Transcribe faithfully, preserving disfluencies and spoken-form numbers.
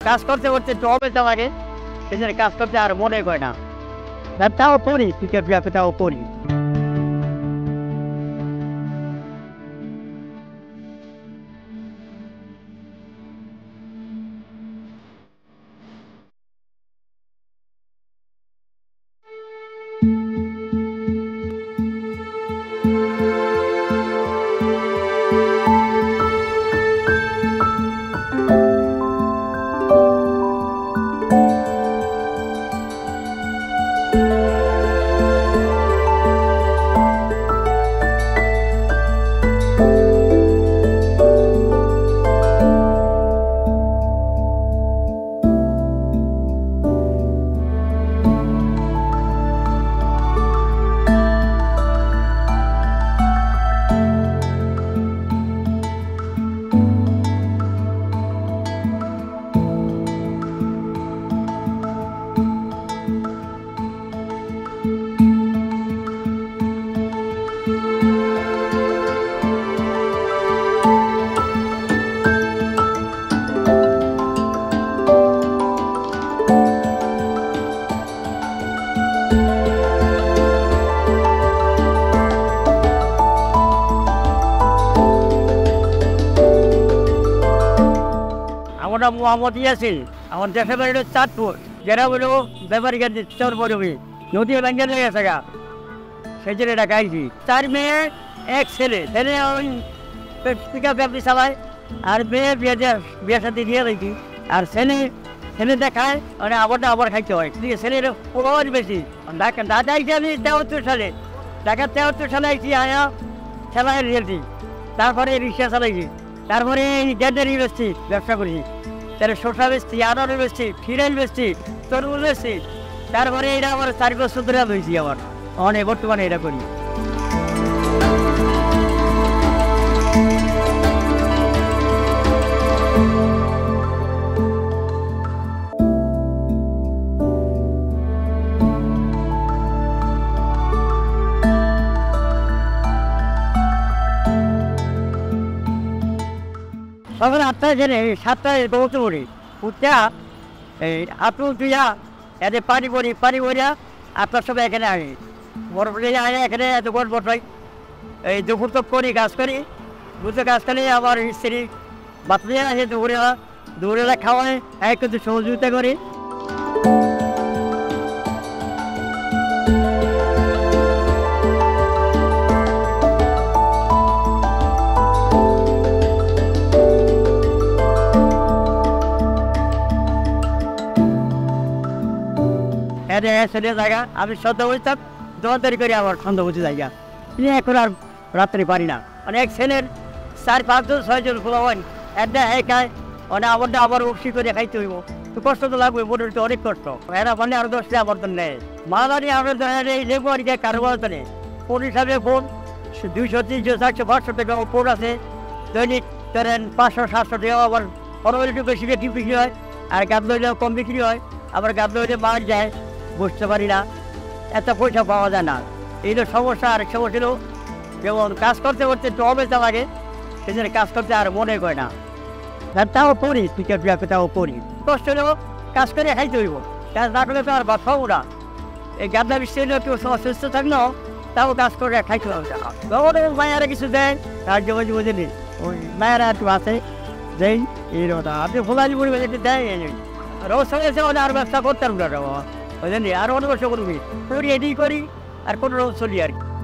কাজ করতে করতে একটু অবেতা লাগে, সেজন্য কাজ করতে আর মনে হয় না। তাও করি, ক্রিকেট তাও করি। আমার নাম মোহাম্মদ ইয়াসিন। আমার দেশের বাড়ি হলো চাঁদপুর, যারা হলো ব্যাপারীকে চর পড়বি নদী ব্যাঙ্গে লেগে গেছে গা, সেই জন্য এটা গাইছি। চার মেয়ে এক ছেলে, ছেলে ওই পিকা ব্যাপারী চালায়, আর মেয়ে বিয়ে বিয়ে সাথে দিয়ে দিয়েছি। আর ছেলে ছেলে দেখায় মানে আবারটা আবার খাইতে হয়, ঠিক আছে। ছেলের প্রভাব বেশি। দাদা আইছি আমি তেহত্তর সালে, ঢাকা তেহত্তর সালে আইছি, আয়া খেলায় রিয়েলছি, তারপরে রিক্সা চালাইছি, তারপরে গ্যান্ডারি বেচছি, ব্যবসা করেছি। তাহলে শসা বেচছি, আনার বেচছি, ফিরাইল বেচছি, তরমুজ বেচছি। তারপরে এটা আমার চার বছর ধরে হয়েছি আমার, অনেক বর্তমানে এটা করি। সকালে আটটায় জেনে সাতটায় দৌড়তে পড়ি, উঠতে এই হাঁটু তুইয়া এতে পানি পড়ি, পানি পড়িয়া আটটার সময় এখানে আসি, বড় আয় এখানে এত বড় বসাই, এই দুপুর তো করি কাজ করি, বুঝতে কাজ করি। আমার স্ত্রী বাচ্চা আসে দুপুরেলা, দুপুরেলা খাওয়ায় এক কিন্তু সহযোগিতা করি। ছেলে জায়গা আমি সন্ধ্যা বুঝতাম, দোকানদারি করি আমার সন্ধ্যা বুঝে জায়গা। এখন আর রাত্রে পারি না, মানে এক ছেলের চার পাঁচজন ছয়জন খোলা হয়, একটা একাই মানে আমারটা আবার উঠি করে খাইতে হইব, তো কষ্ট তো লাগবে, মোটর তো অনেক কষ্ট। এরা মানে আরো দশটা আবর্তন নেয় মালানি, আমার এই লেবু আর কারোবার নেই। ফোন হিসাবে ফোন দুইশো তিনশো চারশো পাঁচশো টাকা ফোন আছে, দৈনিক ধরেন পাঁচশো সাতশো টাকা, আবার ফরমালি একটু বেশি বেশি বিক্রি হয়, আর গাবলো হইলেও কম বিক্রি হয়, আবার গাবলো হইলে মার যায়, বুঝতে পারি না, এত পয়সা পাওয়া যায় না। এই তো সমস্যা। আরেক সমস্যা ছিল যেমন কাজ করতে করতে একটু অবেতা লাগে, সেজন্য কাজ করতে আর মনে হয় না। তাও করি, ক্রিকেট তাও করি, কষ্ট হলেও কাজ করে খাইতে হইব, কাজ না করলে তো আর ভাত খাবো না। এই গাবলা বৃষ্টি হলেও একটু সুস্থ থাকলেও তাও কাজ করে খাইতে হবে। মায়েরা কিছু দেয়, তার জন্য বুঝিনি ওই মায়েরা একটু আছে দেয়, এইরকম আপনি ভোলালি পরিবেশ একটু দেয়। রোজ হয়েছে ওটা আর ব্যবসা করতাম না, বুঝলেন, আর অনেক বছর করবি করি, এটাই করি আর কোনো রোজ চলি আর কি।